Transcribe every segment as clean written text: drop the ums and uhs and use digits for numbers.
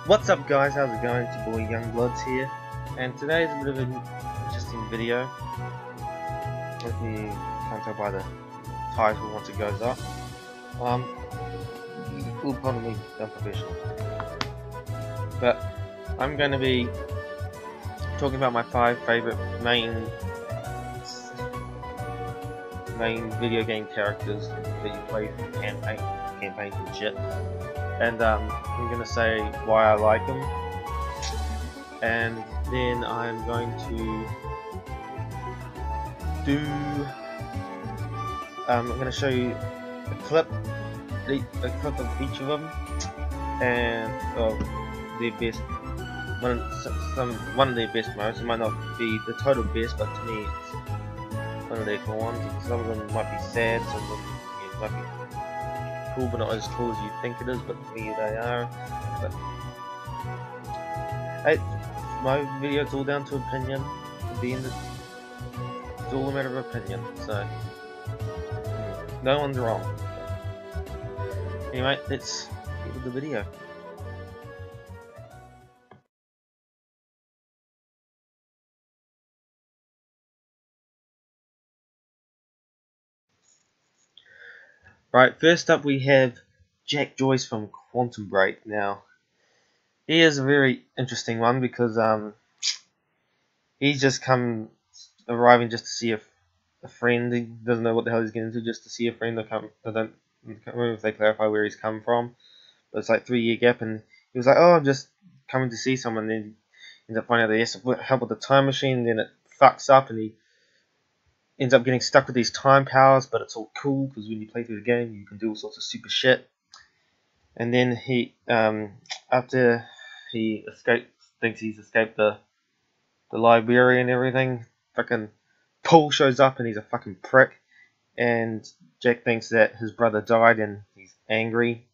What's up guys, how's it going? It's your boy Youngbloods here, and today is a bit of an interesting video. If you can't tell by the title once it goes up. Will probably be unprofessional. But I'm going to be talking about my 5 favourite main video game characters that you play through campaigns and shit. And I'm going to say why I like them, and then I'm going to I'm going to show you a clip of each of them, and their best, one of their best moments. It might not be the total best, but to me it's one of their cool ones. Some of them might be sad, some of them might be cool, but not as cool as you think it is, but to me they are. But hey, my video, it's all down to opinion. At the end, it's all a matter of opinion, so no one's wrong. Anyway, let's get with the video. Right, first up we have Jack Joyce from Quantum Break. Now, he is a very interesting one because he's just arriving just to see a friend. He doesn't know what the hell he's getting into, just to see a friend. I can't remember if they clarify where he's come from, but it's like 3-year gap, and he was like, oh, I'm just coming to see someone. Then he ends up finding out that he has to help with the time machine, then it fucks up, and he ends up getting stuck with these time powers, but it's all cool because when you play through the game, you can do all sorts of super shit. And then he, after he thinks he's escaped the library and everything, fucking Paul shows up and he's a fucking prick. And Jack thinks that his brother died and he's angry.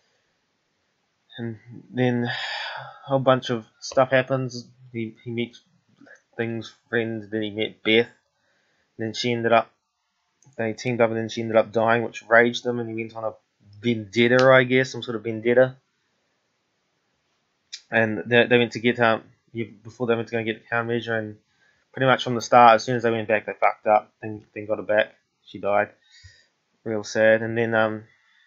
And then a whole bunch of stuff happens. He meets friends, then he met Beth. Then they teamed up, and then she ended up dying, which raged him, and he went on a vendetta, I guess, some sort of vendetta. And they went to get before they went to go and get the countermeasure, and pretty much from the start, as soon as they went back, they fucked up. Then got her back. She died. Real sad. And then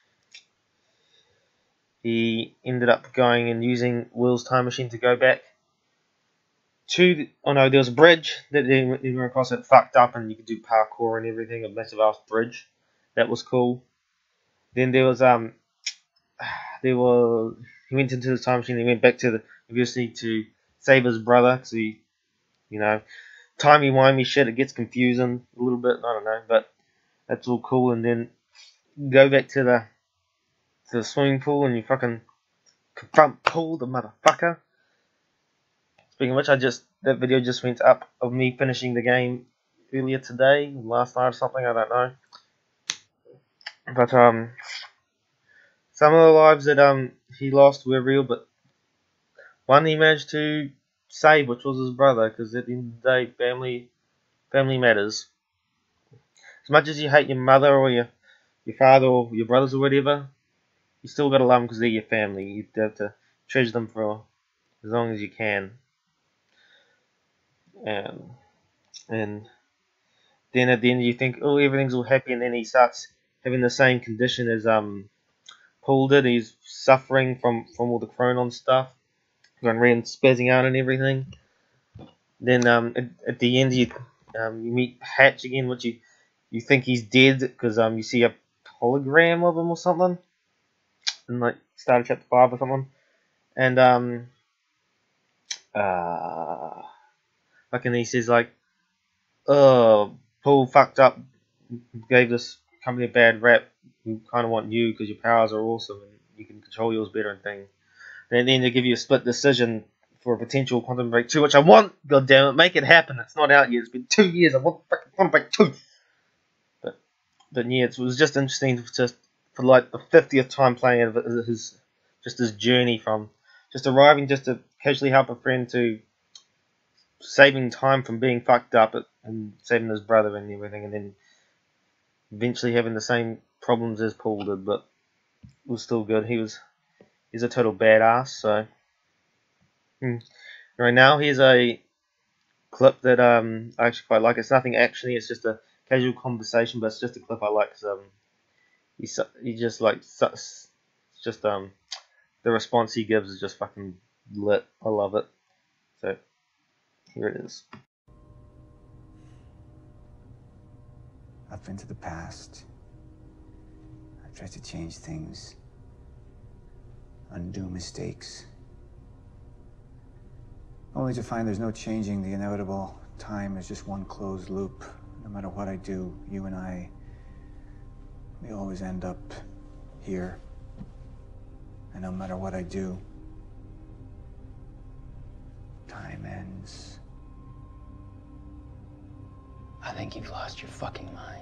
he ended up going and using Will's time machine to go back there was a bridge that they went across that fucked up, and you could do parkour and everything, a massive ass bridge. That was cool. Then there was he went into the time machine, he went back to the university to save his brother, because he, timey-wimey shit, it gets confusing a little bit, I don't know, but that's all cool. And then go back to the swimming pool, and you fucking confront Paul, the motherfucker. Speaking of which, that video just went up of me finishing the game earlier today, last night or something, I don't know. But some of the lives that he lost were real, but one he managed to save, which was his brother, because at the end of the day, family matters. As much as you hate your mother or your father or your brothers or whatever, you still gotta love them because they're your family. You have to treasure them for as long as you can. And then at the end you think, oh, everything's all happy, and then he starts having the same condition as Paul did. He's suffering from all the Chronon stuff, going around spazzing out and everything. Then at the end you meet Hatch again, which you think he's dead because you see a hologram of him or something, in like start of chapter 5 or something, and he says like, oh, Paul fucked up, gave this company a bad rap. We kind of want you because your powers are awesome and you can control yours better and things. And then they give you a split decision for a potential Quantum Break 2, which I want. God damn it, make it happen. It's not out yet. It's been 2 years. I want fucking Quantum Break 2. But yeah, it was just interesting for like the 50th time playing of his journey from just arriving just to casually help a friend to saving time from being fucked up and saving his brother and everything, and then eventually having the same problems as Paul did, but it was still good. He's a total badass. So Right now, here's a clip that I actually quite like. It's nothing actiony. It's just a casual conversation, but it's just a clip I like. Cause, he just like it's just the response he gives is just fucking lit. I love it. So here it is. I've been to the past. I've tried to change things, undo mistakes, only to find there's no changing the inevitable. Time is just one closed loop. No matter what I do, you and I, we always end up here. And no matter what I do, time ends. I think you've lost your fucking mind.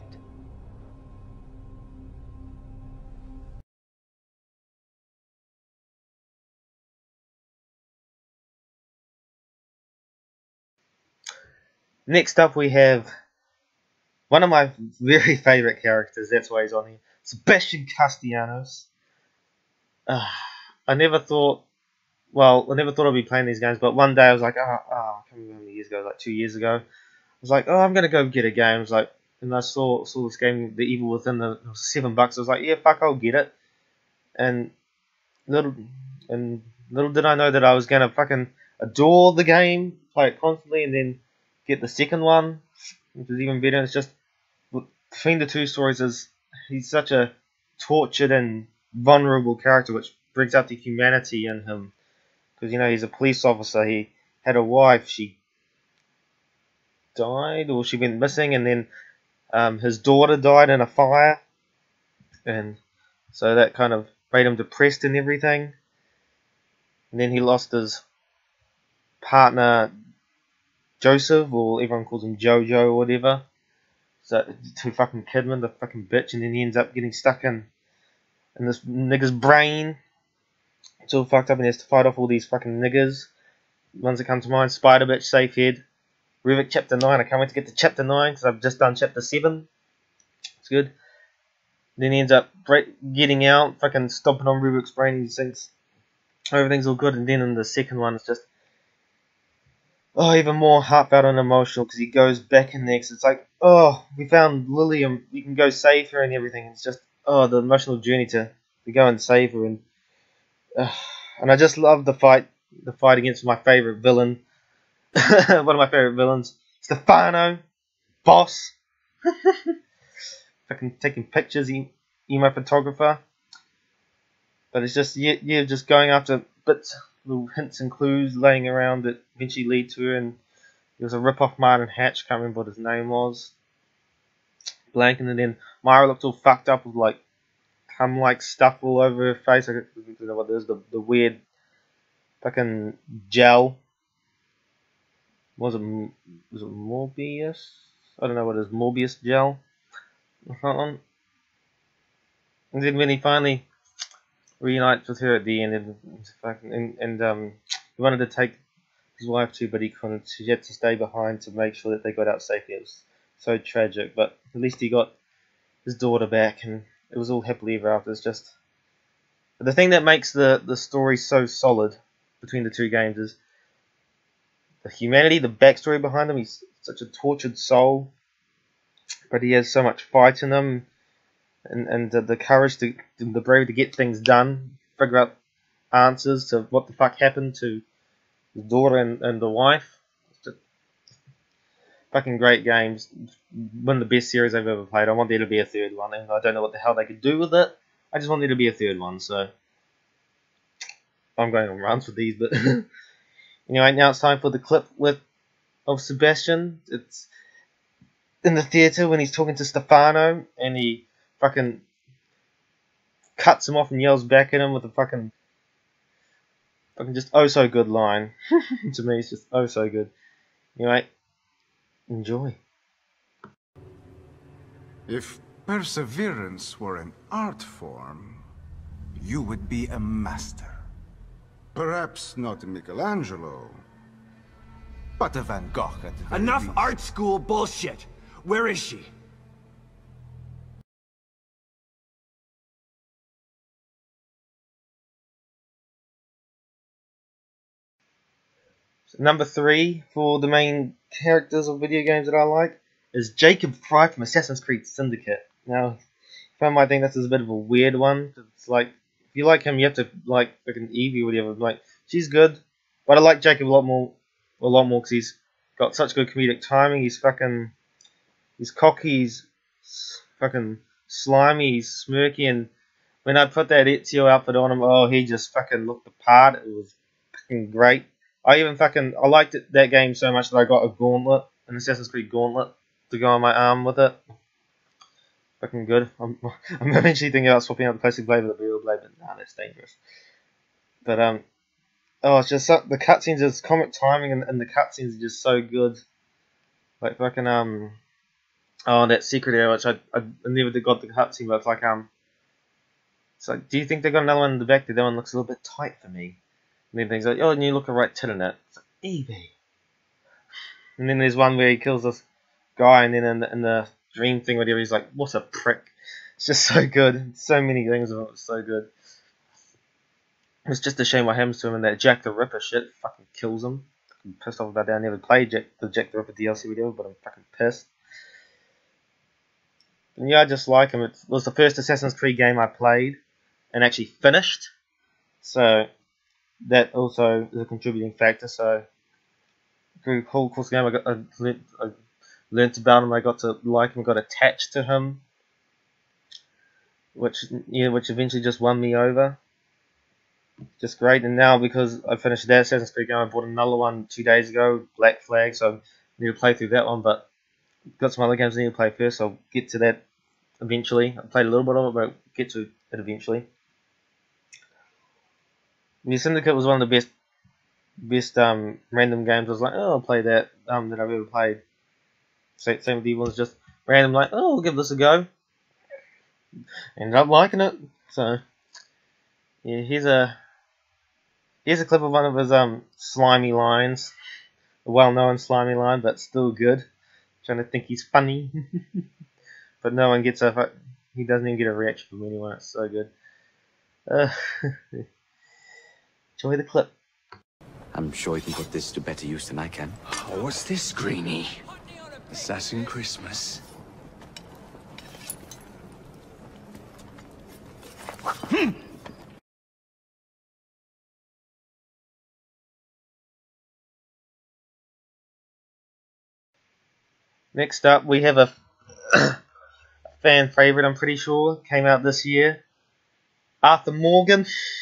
Next up, we have one of my very favorite characters. That's why he's on here. Sebastian Castellanos. I never thought. Well, I never thought I'd be playing these games, but one day I was like, I can't remember how many years ago, like 2 years ago. I was like, I'm gonna go get a game. I was like, and I saw this game, The Evil Within. It was $7. I was like, yeah, fuck, I'll get it. And little little did I know that I was gonna fucking adore the game, play it constantly, and then get the second one, which is even better. It's just between the two stories is he's such a tortured and vulnerable character, which brings out the humanity in him. Because he's a police officer. He had a wife. She died, or she went missing, and then his daughter died in a fire, and so that kind of made him depressed and everything. And then he lost his partner Joseph, or everyone calls him Jojo or whatever. So to fucking Kidman, the fucking bitch, and then he ends up getting stuck in this nigger's brain. It's all fucked up, and he has to fight off all these fucking niggers. Ones that come to mind: Spider Bitch, Safehead, Ruvik Chapter 9. I can't wait to get to Chapter 9 because I've just done Chapter 7. It's good. Then he ends up getting out, fucking stomping on Ruvik's brain. He thinks everything's all good, and then in the second one, it's just even more heartfelt and emotional because he goes back in there. Cause it's like, we found Lily and we can go save her and everything. It's just the emotional journey to go and save her, and I just love the fight against my favorite villain, one of my favorite villains, Stefano, boss, fucking taking pictures, emo photographer. But it's just just going after bits, little hints and clues laying around that eventually lead to her. And it was a rip-off Martin Hatch, can't remember what his name was. Blank, and then Myra looked all fucked up with like cum-like stuff all over her face. I don't know what it is, the weird fucking gel. Was it Morbius? I don't know what it is, Morbius gel. And then when he finally reunites with her at the end, and he wanted to take his wife too, but he couldn't. She had to stay behind to make sure that they got out safely. It was so tragic, but at least he got his daughter back, and it was all happily ever after. It's just the thing that makes the story so solid between the two games is the humanity, the backstory behind him. He's such a tortured soul, but he has so much fight in him, and the courage the bravery to get things done, figure out answers to what the fuck happened to his daughter and the wife. It's just fucking great games. One of the best series I've ever played. I want there to be a third one, and I don't know what the hell they could do with it. I just want there to be a third one, so I'm going on runs with these, but anyway, now it's time for the clip of Sebastian. It's in the theater when he's talking to Stefano, and he fucking cuts him off and yells back at him with a fucking just oh so good line. To me, it's just oh so good. Anyway, enjoy. If perseverance were an art form, you would be a master. Perhaps not a Michelangelo, but a Van Gogh at the very Enough least. art school bullshit! Where is she? Number 3 for the main characters of video games that I like is Jacob Frye from Assassin's Creed Syndicate. Now, some might think this is a bit of a weird one. It's like, if you like him, you have to like fucking Evie or whatever. Like, she's good, but I like Jacob a lot more because he's got such good comedic timing. He's cocky, he's fucking slimy, he's smirky, and when I put that Ezio outfit on him, oh, he just fucking looked the part. It was fucking great. I liked that game so much that I got a gauntlet, an Assassin's Creed gauntlet, to go on my arm with it. Fucking good. I'm eventually thinking about swapping out the plastic blade with the real blade, but nah, that's dangerous. But it's just the cutscenes, it's comic timing, and the cutscenes are just so good. Like fucking that secret area, which I never got the cutscene, but it's like, do you think they got another one in the back there? That one looks a little bit tight for me. And then things like, oh, and you look a right tit in it. It's like, Evie. And then there's one where he kills this guy, and then in the dream thing, whatever, he's like, what a prick. It's just so good. So many things of it was so good. It's just a shame what happens to him, and that Jack the Ripper shit fucking kills him. I'm pissed off about that. I never played the Jack the Ripper DLC video, but I'm fucking pissed. And yeah, I just like him. It was the first Assassin's Creed game I played and actually finished. So that also is a contributing factor. So through the whole course of the game, I learnt about him. I got to like him, got attached to him, which eventually just won me over. Just great. And now, because I finished that Assassin's Creed game, I bought another one 2 days ago, Black Flag. So I need to play through that one, but I've got some other games I need to play first. So I'll get to that eventually. I played a little bit of it, but I'll get to it eventually. The Syndicate was one of the best random games. I was like, oh, I'll play that that I've ever played. Same with Evil, it's just random, like, oh, I'll give this a go. Ended up liking it. So yeah, here's a clip of one of his slimy lines, a well-known slimy line, but still good. Trying to think he's funny, but no one gets he doesn't even get a reaction from anyone. It's so good. Enjoy the clip. I'm sure you can put this to better use than I can. Oh, what's this, Greenie? Assassin Christmas. Next up, we have a fan favorite. I'm pretty sure came out this year. Arthur Morgan.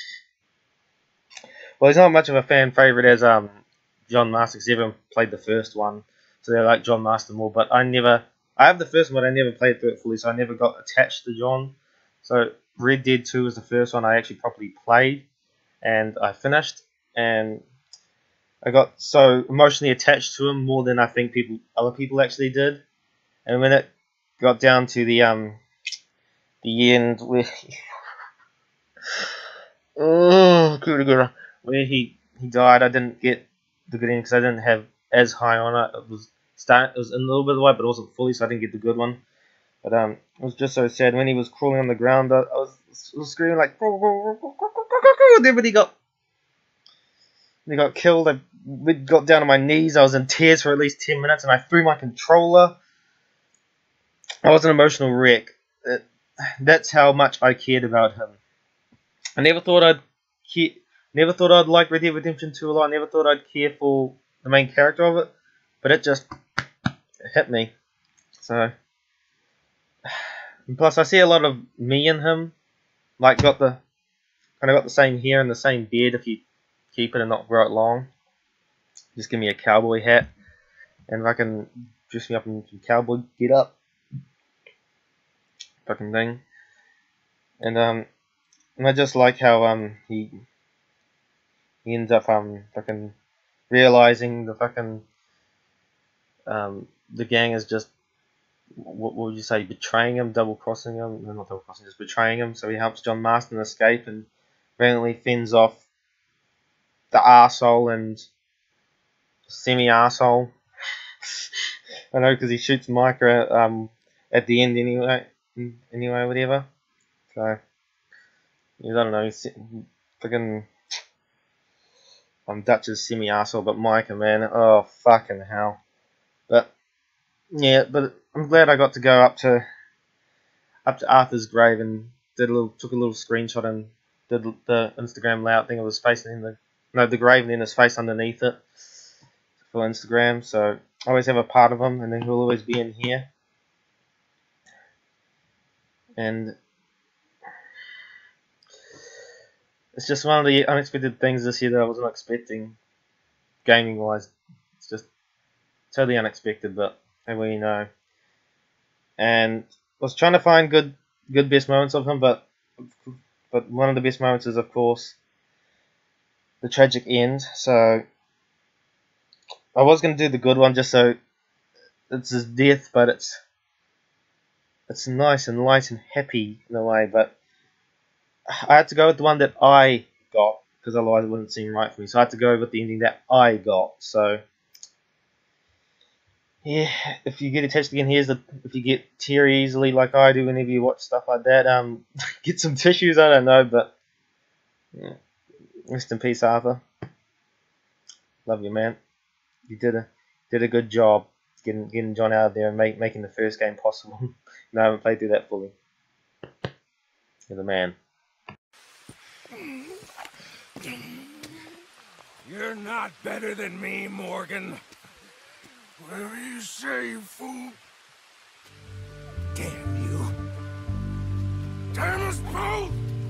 Well, he's not much of a fan favorite as John Master, because everyone played the first one, so they like John Master more. But I have the first one, but I never played through it fully, so I never got attached to John. So Red Dead 2 was the first one I actually properly played, and I finished, and I got so emotionally attached to him more than I think other people actually did. And when it got down to the end where where he died, I didn't get the good ending because I didn't have as high on it. It was in a little bit of the way, but it wasn't fully, so I didn't get the good one. But it was just so sad when he was crawling on the ground. I was screaming like, and then when he got killed, I got down on my knees. I was in tears for at least 10 minutes, and I threw my controller. I was an emotional wreck. That's how much I cared about him. I never thought I'd like Red Dead Redemption 2 a lot. I never thought I'd care for the main character of it, but it just hit me. So, and plus I see a lot of me in him. Like got the same hair and the same beard if you keep it and not grow it long. Just give me a cowboy hat, and I can dress me up in some cowboy get up, fucking thing. And I just like how he ends up fucking realizing the fucking the gang is just, what would you say, betraying him, double crossing him? No, not double crossing, just betraying him. So he helps John Marston escape and randomly fends off the arsehole and semi-arsehole. I know, because he shoots Micah at the end anyway, whatever. So, yeah, I don't know, fucking I'm Dutch's semi-arsehole, but Micah, man, oh fucking hell. But yeah, but I'm glad I got to go up to Arthur's grave and took a little screenshot and did the Instagram layout thing of his face in the grave and then his face underneath it for Instagram. So I always have a part of him, and then he'll always be in here. And it's just one of the unexpected things this year that I wasn't expecting, gaming wise. It's just totally unexpected, but hey, well, you know. And I was trying to find good best moments of him, but one of the best moments is, of course, the tragic end. So I was going to do the good one just so it's his death, but it's nice and light and happy in a way. But I had to go with the one that I got because otherwise it wouldn't seem right for me. So I had to go with the ending that I got. So yeah, if you get attached again, if you get teary easily like I do whenever you watch stuff like that, get some tissues. I don't know, but yeah. Rest in peace, Arthur. Love you, man. You did a good job getting John out of there and making the first game possible. No, I haven't played through that fully. You're the man. You're not better than me, Morgan. Whatever you say, you fool. Damn you. Damn us both!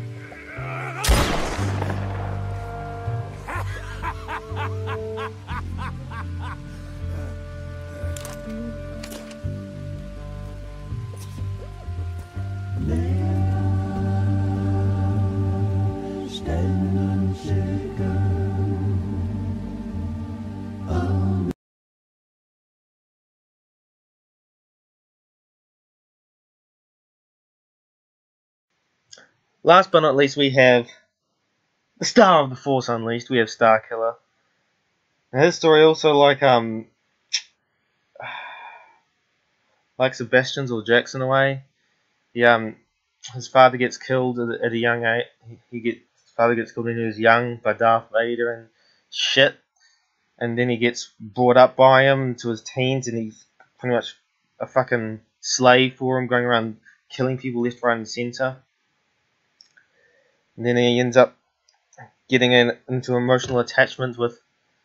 Last but not least, we have the star of the Force Unleashed. We have Starkiller. Now, his story also like Sebastian's or Jack's in a way. His father gets killed at a young age. His father gets killed when he was young by Darth Vader and shit. And then he gets brought up by him to his teens, and he's pretty much a fucking slave for him, going around killing people left, right, and center. And then he ends up getting into emotional attachment with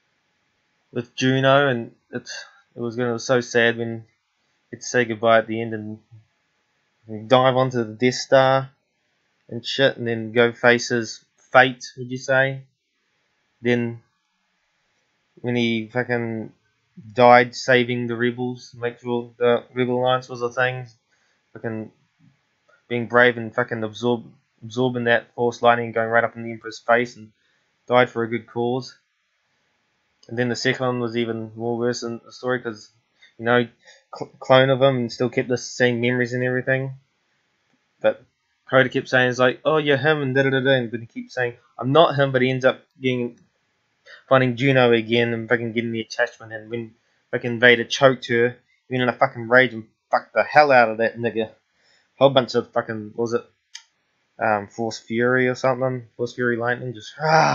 Juno, and it was so sad when he had to say goodbye at the end and dive onto the Death Star and shit, and then go face his fate, would you say? Then when he fucking died saving the rebels, make sure the Rebel Alliance was a thing, fucking being brave and fucking absorbing that Force lightning going right up in the Emperor's face, and died for a good cause. And then the second one was even more worse in the story because, you know, clone of him and still kept the same memories and everything. But Crota kept saying, it's like, oh, you're him, and da-da-da-da, but he keeps saying, I'm not him, but he ends up finding Juno again and fucking getting the attachment, and when fucking Vader choked her, he went in a fucking rage and fucked the hell out of that nigga. Whole bunch of fucking, what was it? Force Fury or something? Force Fury Lightning, just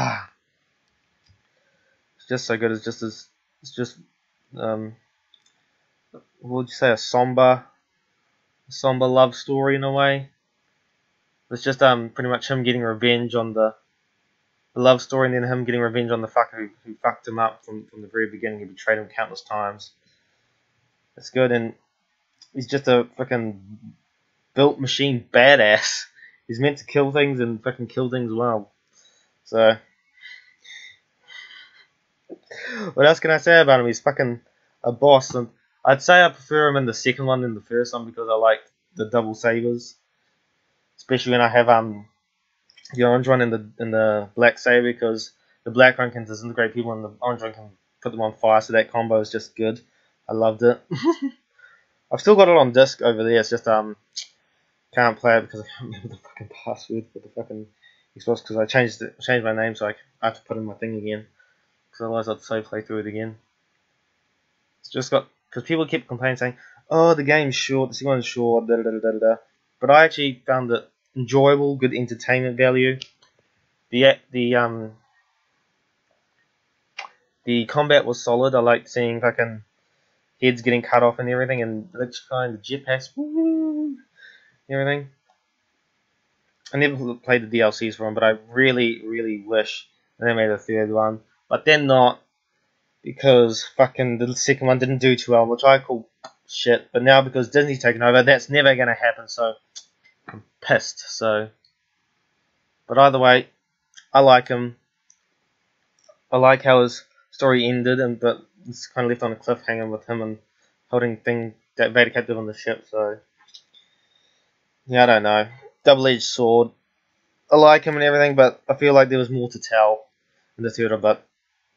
it's just so good. It's just what would you say, a somber love story in a way. It's just pretty much him getting revenge on the love story, and then him getting revenge on the fucker who fucked him up from the very beginning. He betrayed him countless times. It's good, and he's just a fucking built machine badass. He's meant to kill things and fucking kill things well. So what else can I say about him? He's fucking a boss, and I'd say I prefer him in the second one than the first one because I like the double sabers, especially when I have the orange one and the black saber, because the black one can disintegrate people and the orange one can put them on fire. So that combo is just good. I loved it. I've still got it on disc over there. It's just can't play it because I can't remember the fucking password for the fucking Xbox, because I changed my name, so I have to put in my thing again, because otherwise I'd so play through it again. It's just got, because people keep complaining saying, oh, the game's short, the second one's short, da da da da da. But I actually found it enjoyable, good entertainment value. The The combat was solid. I liked seeing fucking heads getting cut off and everything, and electrifying the jetpacks, woo, everything. I never played the DLCs for them, but I really wish they made a third one. But they're not, because fucking the second one didn't do too well, which I call shit. But now because Disney's taken over, that's never gonna happen. So I'm pissed. So, but either way, I like him. I like how his story ended, but it's kind of left on a cliffhanger with him and holding that Vader captive on the ship. So yeah, I don't know. Double-edged sword. I like him and everything, but I feel like there was more to tell in the theater. But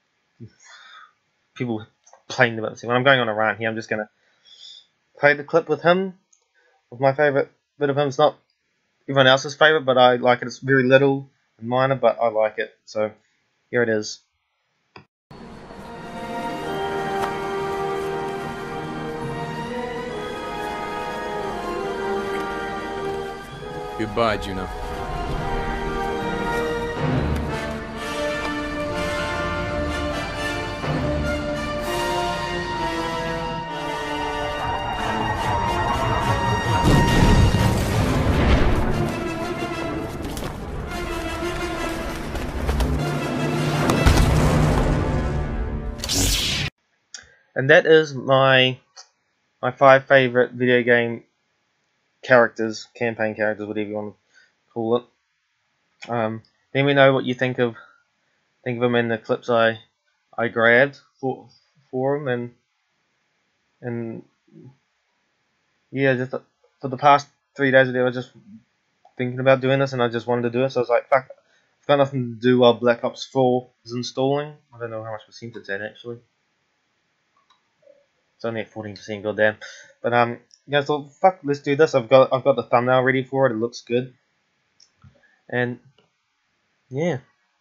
people complained about this. When I'm going on a rant here, I'm just gonna play the clip with him. With my favorite bit of him, it's not everyone else's favorite, but I like it. It's very little and minor, but I like it. So here it is. Goodbye, Juno. And that is my 5 favorite video game characters, campaign characters, whatever you want to call it. Let me know what you think of them in the clips I grabbed for them, and yeah, just for the past 3 days I was just thinking about doing this, and I just wanted to do it. So I was like, fuck, I've got nothing to do while Black Ops 4 is installing. I don't know how much percent it's at actually. It's only at 14%, goddamn. But yeah, so fuck, let's do this. I've got the thumbnail ready for it. It looks good, and yeah.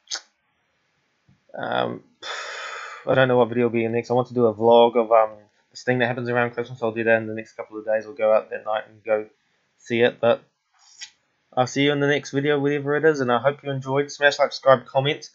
I don't know what video will be next. I want to do a vlog of this thing that happens around Christmas. I'll do that in the next couple of days. I'll go out that night and go see it. But I'll see you in the next video, whatever it is. And I hope you enjoyed. Smash like, subscribe, comment,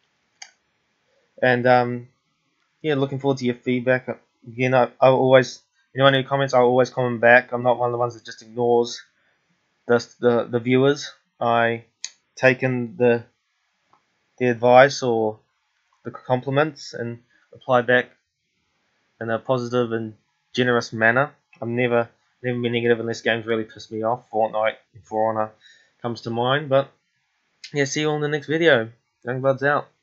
and yeah, looking forward to your feedback. Again, I always, anyone who comments, I always comment back. I'm not one of the ones that just ignores the viewers. I take in the advice or the compliments and reply back in a positive and generous manner. I'm never be negative unless games really piss me off. Fortnite and For Honor comes to mind. But yeah, see you all in the next video. Youngbloods out.